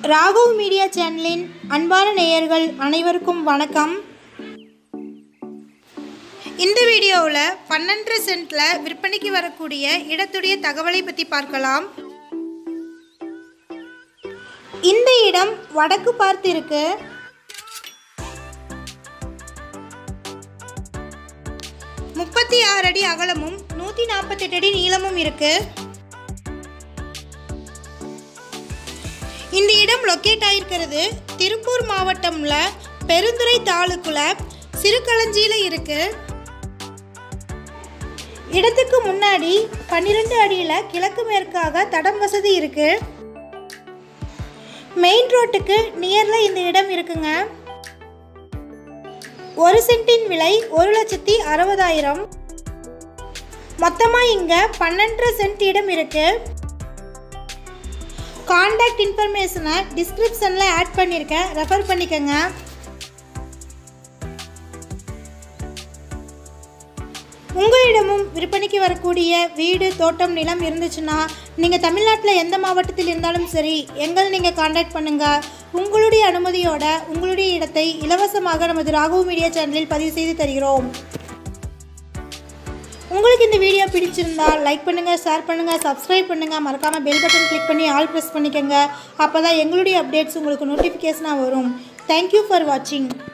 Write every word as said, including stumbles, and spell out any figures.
Raghav media சேனலின் அன்பான நேயர்கள் அனைவருக்கும் வணக்கம். இந்த வீடியோவில் பன்னெண்டு சென்ட்டில் விற்பனைக்கு வரக்கூடிய இடத்துடைய தகவலை பற்றி பார்க்கலாம். இந்த இடம் வடக்கு பார்த்து இருக்கு. முப்பத்தி ஆறு அடி அகலமும் நூற்றி நாற்பத்தி எட்டு அடி நீளமும் இருக்கு. இந்த இடம் லொக்கேட் ஆகிருக்கிறது திருப்பூர் மாவட்டம்ல பெருந்துறை தாலுக்குல சிறுகளஞ்சியில் இருக்கு. இடத்துக்கு முன்னாடி பன்னிரெண்டு அடியில் கிழக்கு மேற்காக தடம் வசதி இருக்கு. மெயின் ரோட்டுக்கு நியரில் இந்த இடம் இருக்குங்க. ஒரு சென்டின் விலை ஒரு லட்சத்தி அறுபதாயிரம். மொத்தமாக இங்கே பன்னெண்டு சென்ட் இடம் இருக்கு. கான்டாக்ட் இன்ஃபர்மேஷனை டிஸ்கிரிப்ஷனில் ஆட் பண்ணியிருக்கேன், ரெஃபர் பண்ணிக்கோங்க. உங்களிடமும் விற்பனைக்கு வரக்கூடிய வீடு, தோட்டம், நிலம் இருந்துச்சுன்னா நீங்கள் தமிழ்நாட்டில் எந்த மாவட்டத்தில் இருந்தாலும் சரி எங்கள் நீங்கள் கான்டாக்ட் பண்ணுங்கள். உங்களுடைய அனுமதியோட உங்களுடைய இடத்தை இலவசமாக நமது ராகவ் மீடியா சேனலில் பதிவு செய்து தருகிறோம். உங்களுக்கு இந்த வீடியோ பிடிச்சிருந்தால் லைக் பண்ணுங்கள், ஷேர் பண்ணுங்கள், சப்ஸ்கிரைப் பண்ணுங்கள். மறக்காமல் பெல் பட்டன் கிளிக் பண்ணி ஆல் ப்ரெஸ் பண்ணிக்கோங்க. அப்போ தான் எங்களுடைய அப்டேட்ஸ் உங்களுக்கு நோட்டிஃபிகேஷனாக வரும். தேங்க்யூ ஃபார் வாட்சிங்.